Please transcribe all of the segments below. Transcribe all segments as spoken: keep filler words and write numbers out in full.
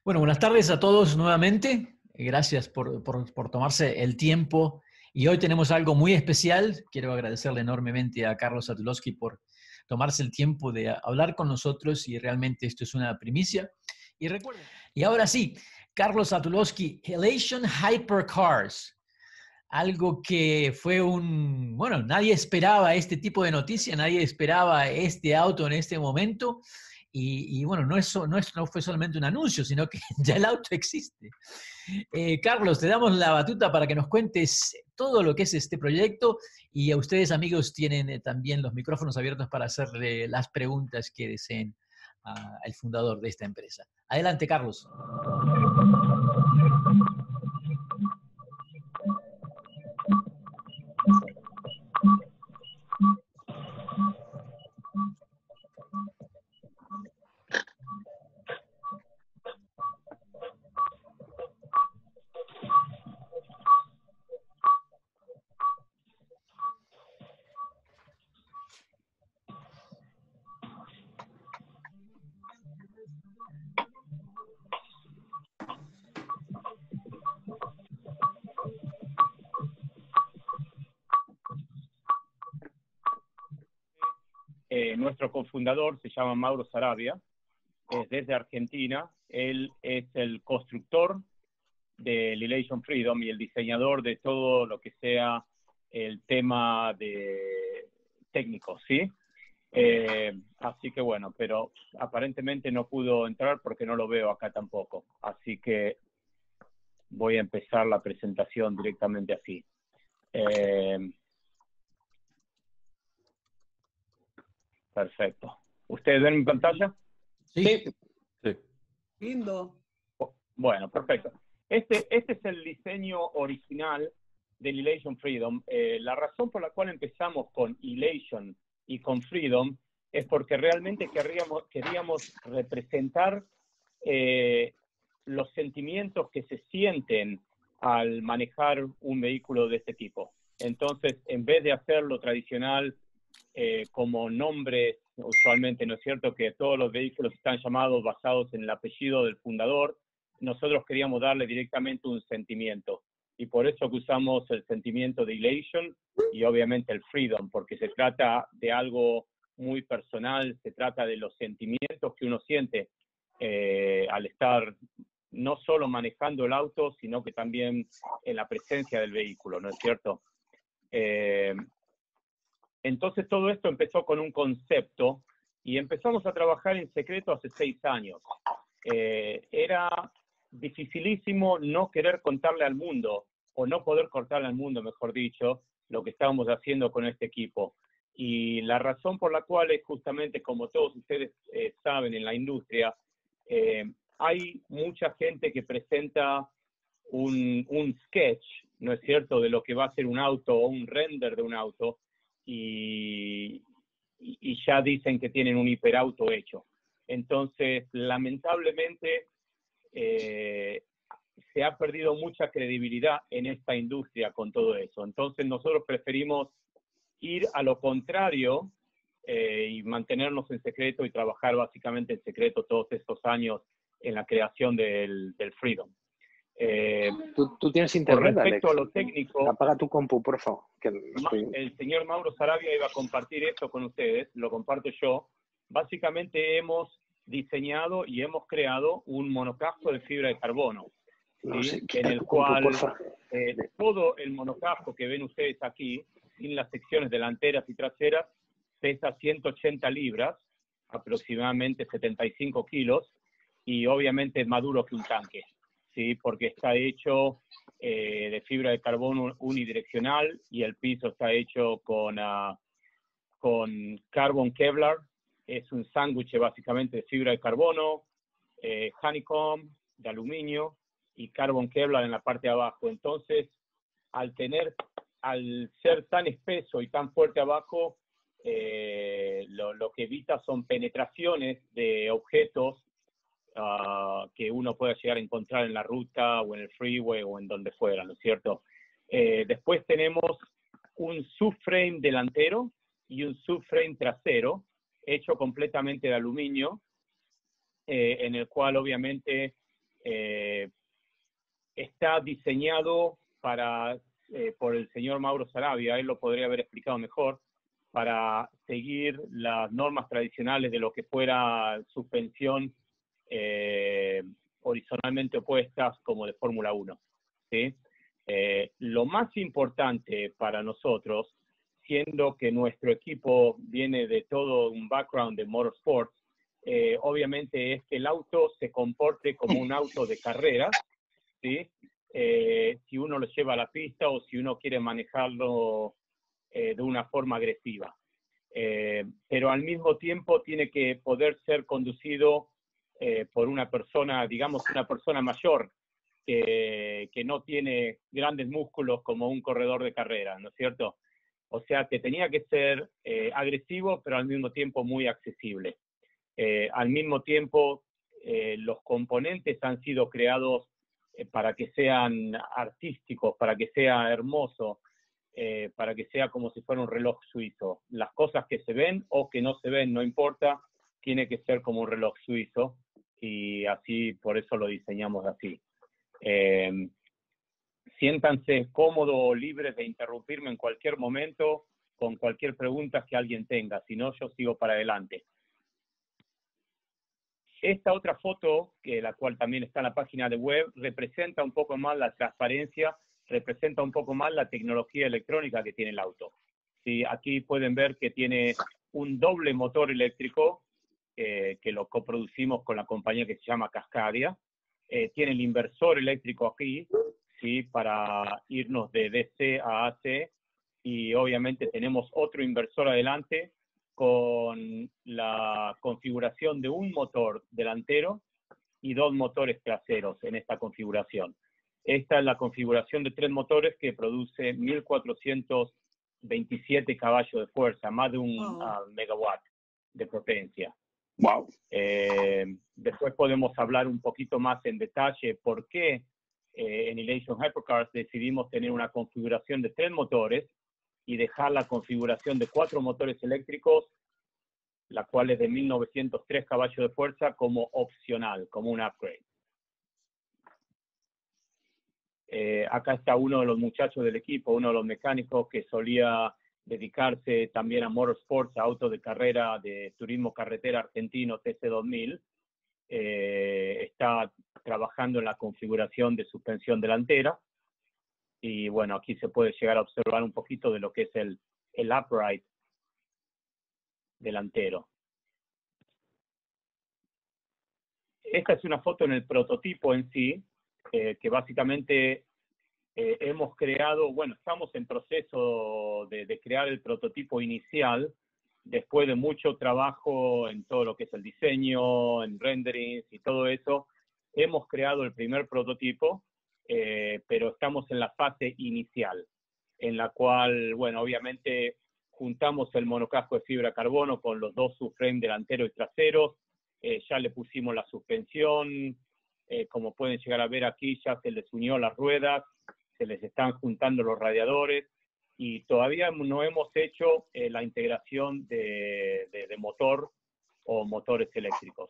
Bueno, buenas tardes a todos nuevamente. Gracias por, por- por tomarse el tiempo. Y hoy tenemos algo muy especial. Quiero agradecerle enormemente a Carlos Satulowski por tomarse el tiempo de hablar con nosotros y realmente esto es una primicia. Y recuerden. Y ahora sí, Carlos Satulowski, Elation Hypercars. Algo que fue un, bueno, nadie esperaba este tipo de noticia, nadie esperaba este auto en este momento. Y, y bueno, no, es, no, es, no fue solamente un anuncio, sino que ya el auto existe. Eh, Carlos, te damos la batuta para que nos cuentes todo lo que es este proyecto y a ustedes, amigos, tienen eh, también los micrófonos abiertos para hacerle las preguntas que deseen a- al fundador de esta empresa. Adelante, Carlos. Eh, nuestro cofundador se llama Mauro Sarabia, es desde Argentina. Él es el constructor del Elation Freedom y el diseñador de todo lo que sea el tema de técnico, ¿sí? Eh, así que bueno, pero aparentemente no pudo entrar porque no lo veo acá tampoco. Así que voy a empezar la presentación directamente así. Eh, perfecto. ¿Ustedes ven mi pantalla? Sí. Sí. Lindo. Bueno, perfecto. Este, este es el diseño original del Elation Freedom. Eh, la razón por la cual empezamos con Elation y con Freedom es porque realmente queríamos, queríamos representar eh, los sentimientos que se sienten al manejar un vehículo de este tipo. Entonces, en vez de hacerlo tradicional eh, como nombres, usualmente, ¿no es cierto?, que todos los vehículos están llamados basados en el apellido del fundador, nosotros queríamos darle directamente un sentimiento. Y por eso que usamos el sentimiento de Elation y obviamente el Freedom, porque se trata de algo muy personal, se trata de los sentimientos que uno siente eh, al estar no solo manejando el auto, sino que también en la presencia del vehículo, ¿no es cierto? Eh, entonces todo esto empezó con un concepto y empezamos a trabajar en secreto hace seis años. Eh, era dificilísimo no querer contarle al mundo, o no poder contarle al mundo, mejor dicho, lo que estábamos haciendo con este equipo. Y la razón por la cual es justamente, como todos ustedes eh, saben en la industria, eh, hay mucha gente que presenta un, un sketch, ¿no es cierto?, de lo que va a ser un auto o un render de un auto, y, y ya dicen que tienen un hiperauto hecho. Entonces, lamentablemente, eh, se ha perdido mucha credibilidad en esta industria con todo eso. Entonces, nosotros preferimos ir a lo contrario eh, y mantenernos en secreto y trabajar básicamente en secreto todos estos años en la creación del, del Freedom. Eh, ¿Tú, tú tienes internet, con respecto Alex? a lo técnico, Apaga tu compu, por favor. Que estoy... el señor Mauro Sarabia iba a compartir esto con ustedes, lo comparto yo. Básicamente hemos diseñado y hemos creado un monocasco de fibra de carbono, No ¿sí? sé, quita En el tu compu, cual porfa. eh, todo el monocasco que ven ustedes aquí, sin las secciones delanteras y traseras, pesa ciento ochenta libras, aproximadamente setenta y cinco kilos, y obviamente es más duro que un tanque, ¿sí? Porque está hecho eh, de fibra de carbono unidireccional y el piso está hecho con, uh, con carbon Kevlar. Es un sándwich básicamente de fibra de carbono, eh, honeycomb de aluminio y carbon Kevlar en la parte de abajo. Entonces, al tener, al ser tan espeso y tan fuerte abajo, eh, lo, lo que evita son penetraciones de objetos uh, que uno pueda llegar a encontrar en la ruta o en el freeway o en donde fuera, ¿no es cierto? Eh, después tenemos un subframe delantero y un subframe trasero hecho completamente de aluminio, eh, en el cual obviamente eh, está diseñado para, eh, por el señor Mauro Sarabia, él lo podría haber explicado mejor, para seguir las normas tradicionales de lo que fuera suspensión eh, horizontalmente opuestas como de Fórmula uno, ¿sí? Eh, lo más importante para nosotros, siendo que nuestro equipo viene de todo un background de motorsports, eh, obviamente es que el auto se comporte como un auto de carrera, ¿sí? Eh, si uno lo lleva a la pista o si uno quiere manejarlo eh, de una forma agresiva. Eh, pero al mismo tiempo tiene que poder ser conducido eh, por una persona, digamos, una persona mayor, que, que no tiene grandes músculos como un corredor de carrera, ¿no es cierto? O sea, que tenía que ser eh, agresivo, pero al mismo tiempo muy accesible. Eh, al mismo tiempo, eh, los componentes han sido creados eh, para que sean artísticos, para que sea hermoso, eh, para que sea como si fuera un reloj suizo. Las cosas que se ven o que no se ven, no importa, tiene que ser como un reloj suizo, y así, por eso lo diseñamos así. Eh, siéntanse cómodos o libres de interrumpirme en cualquier momento con cualquier pregunta que alguien tenga, si no, yo sigo para adelante. Esta otra foto, que la cual también está en la página de web, representa un poco más la transparencia, representa un poco más la tecnología electrónica que tiene el auto. Sí, aquí pueden ver que tiene un doble motor eléctrico, eh, que lo coproducimos con la compañía que se llama Cascadia. Eh, tiene el inversor eléctrico aquí, ¿sí? Para irnos de D C a A C, y obviamente tenemos otro inversor adelante con la configuración de un motor delantero y dos motores traseros en esta configuración. Esta es la configuración de tres motores que produce mil cuatrocientos veintisiete caballos de fuerza, más de un wow. uh, megawatt de potencia. Wow. Eh, después podemos hablar un poquito más en detalle por qué eh, en Elation Hypercars decidimos tener una configuración de tres motores y dejar la configuración de cuatro motores eléctricos, la cual es de mil novecientos tres caballos de fuerza, como opcional, como un upgrade. Eh, acá está uno de los muchachos del equipo, uno de los mecánicos que solía dedicarse también a motorsports, a autos de carrera de turismo carretera argentino T C dos mil. Eh, está trabajando en la configuración de suspensión delantera. Y bueno, aquí se puede llegar a observar un poquito de lo que es el, el upright delantero. Esta es una foto en el prototipo en sí, eh, que básicamente eh, hemos creado, bueno, estamos en proceso de, de crear el prototipo inicial, después de mucho trabajo en todo lo que es el diseño, en renderings y todo eso. Hemos creado el primer prototipo, eh, pero estamos en la fase inicial, en la cual, bueno, obviamente juntamos el monocasco de fibra de carbono con los dos subframes delanteros y traseros. Eh, ya le pusimos la suspensión, eh, como pueden llegar a ver aquí, ya se les unió las ruedas, se les están juntando los radiadores, y todavía no hemos hecho eh, la integración de, de, de motor o motores eléctricos.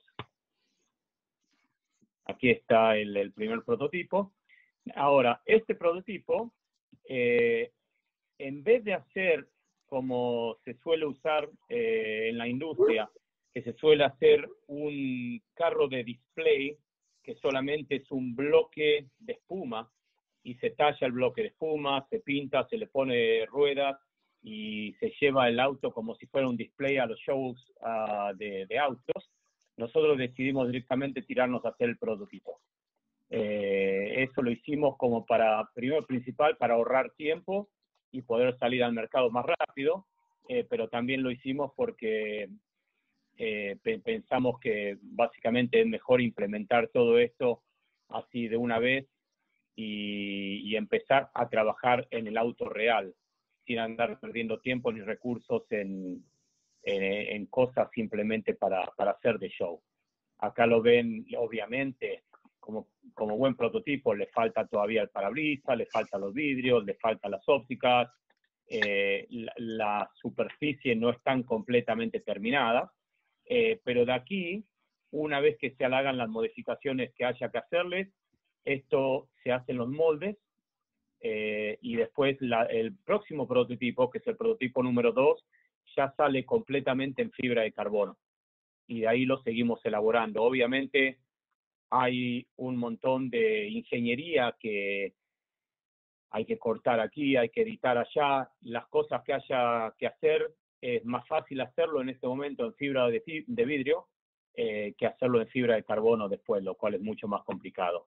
Aquí está el, el primer prototipo. Ahora, este prototipo, eh, en vez de hacer como se suele usar eh, en la industria, que se suele hacer un carro de display que solamente es un bloque de espuma, y se talla el bloque de espuma, se pinta, se le pone ruedas y se lleva el auto como si fuera un display a los shows uh, de, de autos. Nosotros decidimos directamente tirarnos a hacer el prototipo. Eh, eso lo hicimos como para, primero principal, para ahorrar tiempo y poder salir al mercado más rápido, eh, pero también lo hicimos porque eh, pe pensamos que básicamente es mejor implementar todo esto así de una vez y, y empezar a trabajar en el auto real, sin andar perdiendo tiempo ni recursos en, en, en cosas simplemente para, para hacer de show. Acá lo ven, obviamente, como, como buen prototipo, le falta todavía el parabrisas, le faltan los vidrios, le faltan las ópticas, eh, la, la superficie no están completamente terminadas, eh, pero de aquí una vez que se hagan las modificaciones que haya que hacerles, esto se hace en los moldes, eh, y después la, el próximo prototipo, que es el prototipo número dos, ya sale completamente en fibra de carbono. Y de ahí lo seguimos elaborando. Obviamente hay un montón de ingeniería que hay que cortar aquí, hay que editar allá. Las cosas que haya que hacer, es más fácil hacerlo en este momento en fibra de, de vidrio eh, que hacerlo en fibra de carbono después, lo cual es mucho más complicado.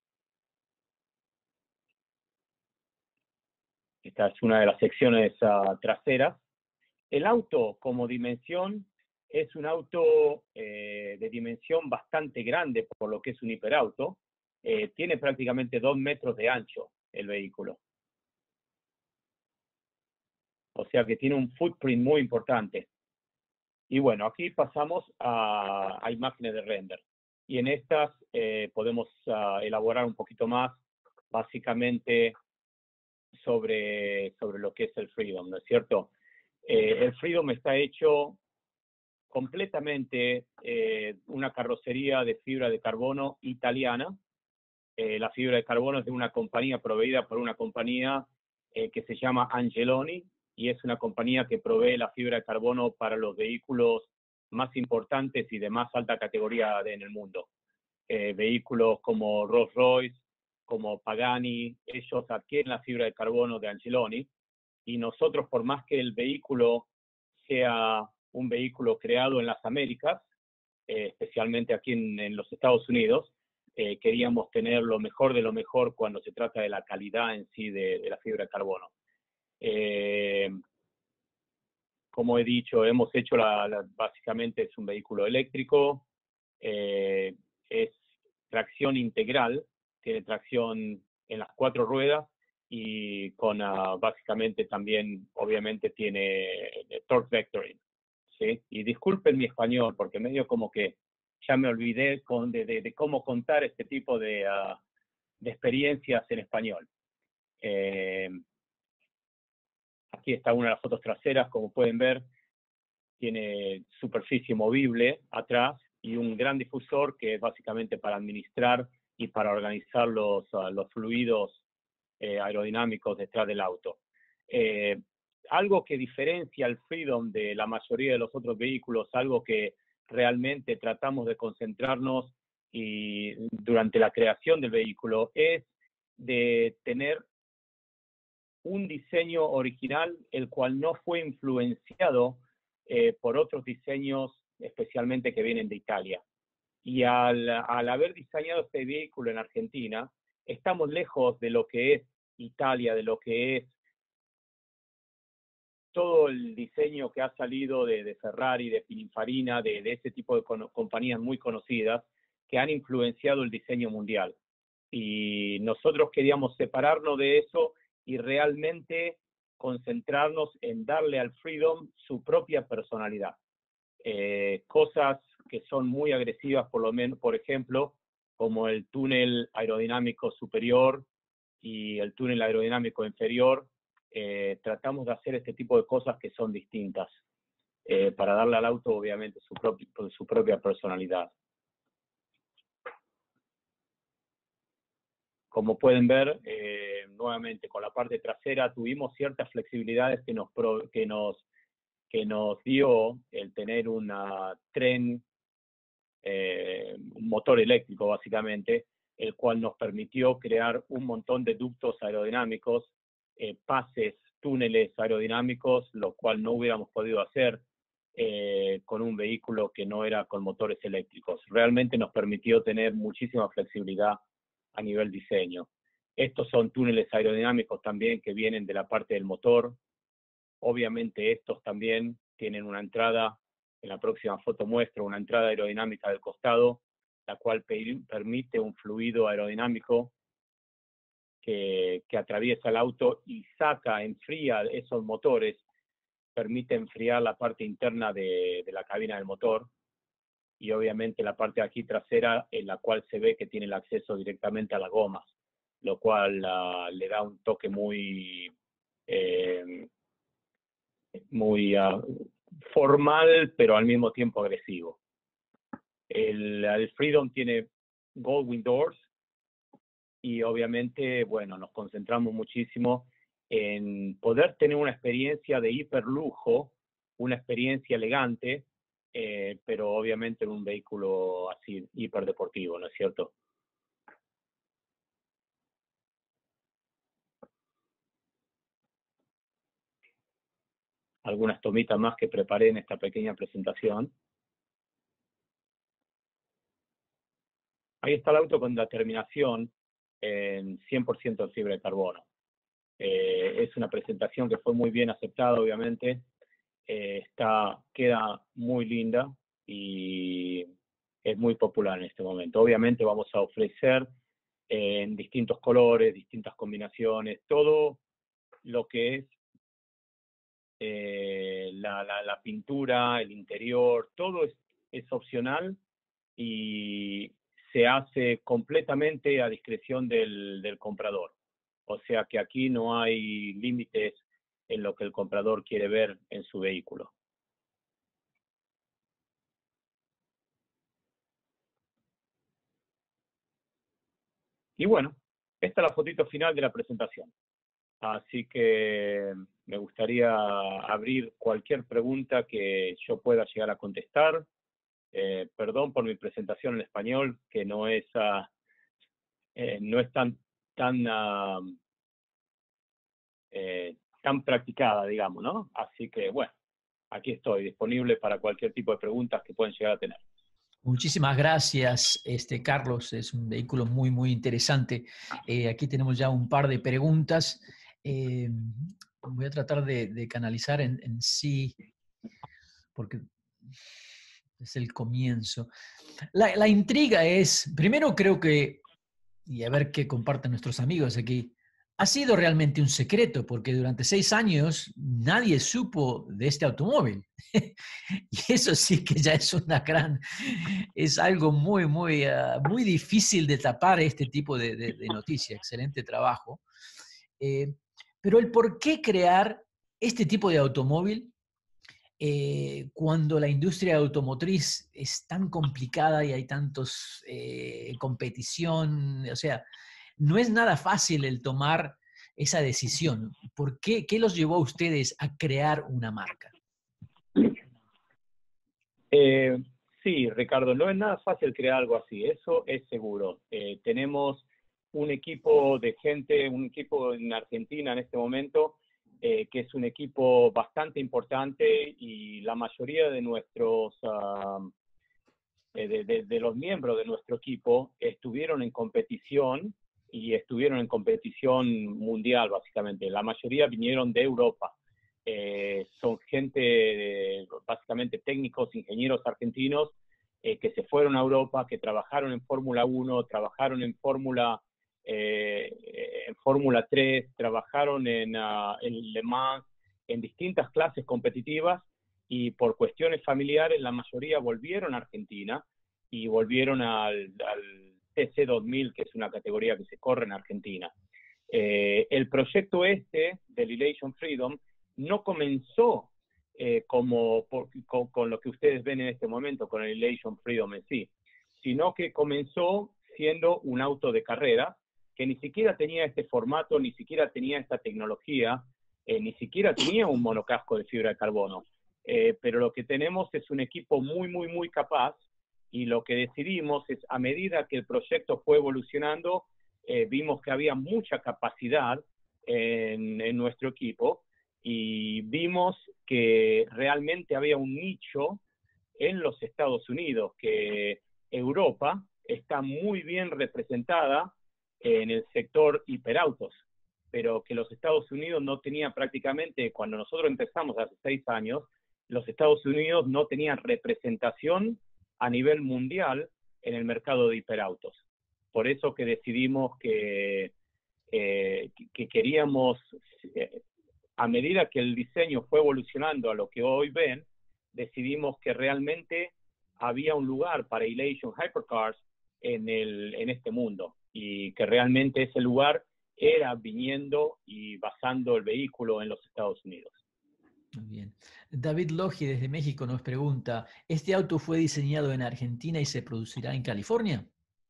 Esta es una de las secciones uh, traseras. El auto como dimensión es un auto eh, de dimensión bastante grande por lo que es un hiperauto. Eh, tiene prácticamente dos metros de ancho el vehículo. O sea que tiene un footprint muy importante. Y bueno, aquí pasamos a, a imágenes de render. Y en estas eh, podemos uh, elaborar un poquito más, básicamente, sobre, sobre lo que es el Freedom, ¿no es cierto? Eh, el Freedom está hecho completamente eh, una carrocería de fibra de carbono italiana. Eh, la fibra de carbono es de una compañía proveída por una compañía eh, que se llama Angeloni, y es una compañía que provee la fibra de carbono para los vehículos más importantes y de más alta categoría de, en el mundo. Eh, vehículos como Rolls-Royce, como Pagani, ellos adquieren la fibra de carbono de Angeloni, y nosotros, por más que el vehículo sea un vehículo creado en las Américas, eh, especialmente aquí en, en los Estados Unidos, eh, queríamos tener lo mejor de lo mejor cuando se trata de la calidad en sí de, de la fibra de carbono. Eh, como he dicho, hemos hecho la, la, básicamente es un vehículo eléctrico, eh, es tracción integral, tiene tracción en las cuatro ruedas y con uh, básicamente también, obviamente, tiene torque vectoring, ¿sí? Y disculpen mi español, porque medio como que ya me olvidé con, de, de, de cómo contar este tipo de, uh, de experiencias en español. Eh, aquí está una de las fotos traseras, como pueden ver, tiene superficie movible atrás y un gran difusor que es básicamente para administrar y para organizar los, uh, los fluidos eh, aerodinámicos detrás del auto. Eh, algo que diferencia el Freedom de la mayoría de los otros vehículos, algo que realmente tratamos de concentrarnos y durante la creación del vehículo, es de tener un diseño original el cual no fue influenciado eh, por otros diseños, especialmente que vienen de Italia. Y al, al haber diseñado este vehículo en Argentina, estamos lejos de lo que es Italia, de lo que es todo el diseño que ha salido de, de Ferrari, de Pininfarina, de, de ese tipo de con, compañías muy conocidas que han influenciado el diseño mundial. Y nosotros queríamos separarnos de eso y realmente concentrarnos en darle al Freedom su propia personalidad. Eh, cosas que son muy agresivas, por lo menos, por ejemplo, como el túnel aerodinámico superior y el túnel aerodinámico inferior. Eh, tratamos de hacer este tipo de cosas que son distintas, eh, para darle al auto, obviamente, su, propio, su propia personalidad. Como pueden ver, eh, nuevamente con la parte trasera tuvimos ciertas flexibilidades que nos, pro, que nos, que nos dio el tener una tren, eh, un motor eléctrico básicamente, el cual nos permitió crear un montón de ductos aerodinámicos, eh, pases, túneles aerodinámicos, lo cual no hubiéramos podido hacer eh, con un vehículo que no era con motores eléctricos. Realmente nos permitió tener muchísima flexibilidad a nivel diseño. Estos son túneles aerodinámicos también que vienen de la parte del motor. Obviamente estos también tienen una entrada, en la próxima foto muestro una entrada aerodinámica del costado, la cual permite un fluido aerodinámico que, que atraviesa el auto y saca, enfría esos motores, permite enfriar la parte interna de, de la cabina del motor, y obviamente la parte de aquí trasera, en la cual se ve que tiene el acceso directamente a las gomas, lo cual uh, le da un toque muy, eh, muy uh, formal, pero al mismo tiempo agresivo. El, el Freedom tiene Goldwing Doors y obviamente, bueno, nos concentramos muchísimo en poder tener una experiencia de hiperlujo, una experiencia elegante, eh, pero obviamente en un vehículo así hiperdeportivo, ¿no es cierto? Algunas tomitas más que preparé en esta pequeña presentación. Ahí está el auto con la terminación en cien por ciento de fibra de carbono. Eh, es una presentación que fue muy bien aceptada, obviamente. Eh, está, queda muy linda y es muy popular en este momento. Obviamente vamos a ofrecer eh, en distintos colores, distintas combinaciones, todo lo que es eh, la, la, la pintura, el interior, todo es, es opcional y se hace completamente a discreción del, del comprador. O sea que aquí no hay límites en lo que el comprador quiere ver en su vehículo. Y bueno, esta es la fotito final de la presentación. Así que me gustaría abrir cualquier pregunta que yo pueda llegar a contestar. Eh, perdón por mi presentación en español, que no es, uh, eh, no es tan, tan, uh, eh, tan practicada, digamos, ¿no? Así que, bueno, aquí estoy, disponible para cualquier tipo de preguntas que pueden llegar a tener. Muchísimas gracias, este, Carlos. Es un vehículo muy, muy interesante. Eh, aquí tenemos ya un par de preguntas. Eh, voy a tratar de, de canalizar en, en sí, porque es el comienzo. La, la intriga es, primero creo que, y a ver qué comparten nuestros amigos aquí, ha sido realmente un secreto, porque durante seis años nadie supo de este automóvil. Y eso sí que ya es una gran, es algo muy, muy, uh, muy difícil de tapar este tipo de, de, de noticia. Excelente trabajo. Eh, pero el por qué crear este tipo de automóvil eh, cuando la industria automotriz es tan complicada y hay tantos eh, competición, o sea, no es nada fácil el tomar esa decisión. ¿Por qué? ¿Qué los llevó a ustedes a crear una marca? Eh, sí, Ricardo, no es nada fácil crear algo así, eso es seguro. Eh, tenemos un equipo de gente, un equipo en Argentina en este momento, eh, que es un equipo bastante importante y la mayoría de nuestros, uh, de, de, de los miembros de nuestro equipo estuvieron en competición y estuvieron en competición mundial, básicamente. La mayoría vinieron de Europa. Eh, son gente, de, básicamente técnicos, ingenieros argentinos, eh, que se fueron a Europa, que trabajaron en Fórmula uno, trabajaron en Fórmula eh, en Fórmula tres, trabajaron en, uh, en Le Mans, en distintas clases competitivas, y por cuestiones familiares la mayoría volvieron a Argentina y volvieron al, al T C dos mil, que es una categoría que se corre en Argentina. Eh, el proyecto este del Elation Freedom no comenzó eh, como por, con, con lo que ustedes ven en este momento, con el Elation Freedom en sí, sino que comenzó siendo un auto de carrera que ni siquiera tenía este formato, ni siquiera tenía esta tecnología, eh, ni siquiera tenía un monocasco de fibra de carbono. Eh, pero lo que tenemos es un equipo muy, muy, muy capaz, y lo que decidimos es, a medida que el proyecto fue evolucionando, eh, vimos que había mucha capacidad en, en nuestro equipo, y vimos que realmente había un nicho en los Estados Unidos, que Europa está muy bien representada en el sector hiperautos, pero que los Estados Unidos no tenía prácticamente, cuando nosotros empezamos hace seis años, los Estados Unidos no tenían representación a nivel mundial en el mercado de hiperautos. Por eso que decidimos que, eh, que queríamos, eh, a medida que el diseño fue evolucionando a lo que hoy ven, decidimos que realmente había un lugar para Elation Hypercars en, el, en este mundo, y que realmente ese lugar era viniendo y basando el vehículo en los Estados Unidos. Muy bien. David Logi desde México nos pregunta, ¿este auto fue diseñado en Argentina y se producirá en California?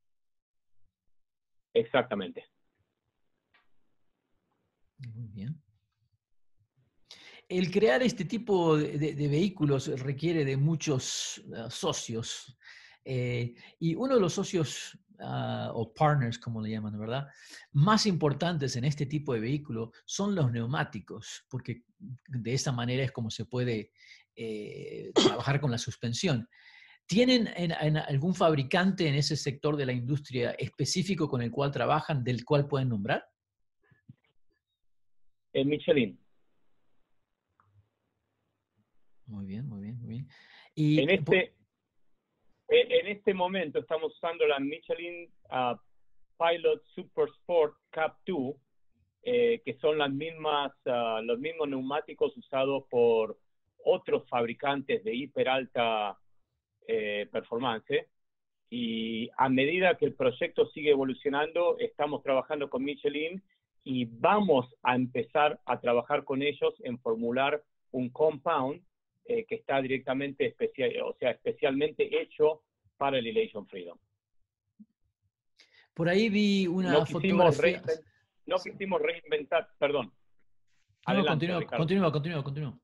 Exactamente. Muy bien. El crear este tipo de, de- de vehículos requiere de muchos uh, socios. Eh, y uno de los socios uh, o partners, como le llaman, ¿verdad? Más importantes en este tipo de vehículo son los neumáticos, porque de esa manera es como se puede eh, trabajar con la suspensión. ¿Tienen en, en algún fabricante en ese sector de la industria específico con el cual trabajan, del cual pueden nombrar? En Michelin. Muy bien, muy bien, muy bien. Y, En este, en este momento estamos usando la Michelin uh, Pilot Super Sport Cup dos, eh, que son las mismas, uh, los mismos neumáticos usados por otros fabricantes de hiper alta eh, performance. Y a medida que el proyecto sigue evolucionando, estamos trabajando con Michelin y vamos a empezar a trabajar con ellos en formular un compound eh, que está directamente especial, o sea, especialmente hecho para el Elation Freedom. por ahí vi una No quisimos, fotografía. reinvent, no quisimos reinventar, perdón. No, no, Adelante, continúa, Ricardo. continúa, continúa, continúa.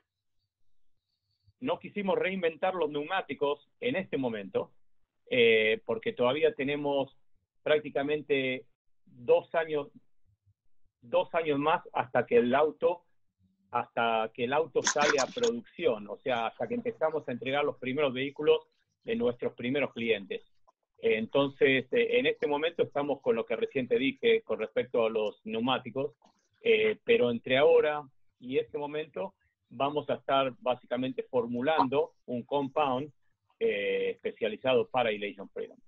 No quisimos reinventar los neumáticos en este momento, eh, porque todavía tenemos prácticamente dos años, dos años más hasta que el auto, hasta que el auto sale a producción, o sea, hasta que empezamos a entregar los primeros vehículos de nuestros primeros clientes. Eh, entonces, eh, en este momento estamos con lo que recién te dije con respecto a los neumáticos, eh, pero entre ahora y este momento vamos a estar básicamente formulando un compound eh, especializado para Elation Freedom.